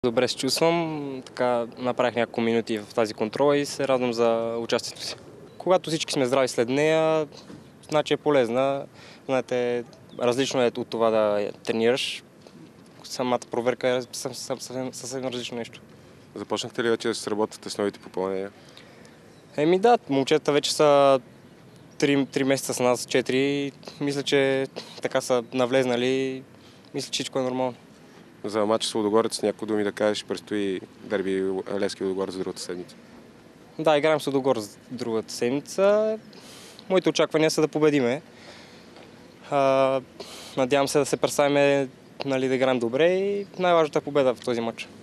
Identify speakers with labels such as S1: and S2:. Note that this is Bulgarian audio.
S1: Добре се чувствам, така направих няколко минути в тази контрола и се радвам за участието си. Когато всички сме здрави след нея, значи е полезна. Знаете, различно е от това да тренираш. Самата проверка е съвсем различно нещо.
S2: Започнахте ли вече да се сработвате с новите попълнения?
S1: Да, момчета вече са 3 месеца с нас, 4. Мисля, че така са навлезнали. Мисля, че всичко е нормално.
S2: За матч с Лудогорец няколко думи да кажеш, предстои дерби Левски Лудогорец за другата седмица.
S1: Да, играем с Лудогорец другата седмица. Моите очаквания са да победиме. Надявам се да се представим, да играем добре и най-важната е победа в този матч.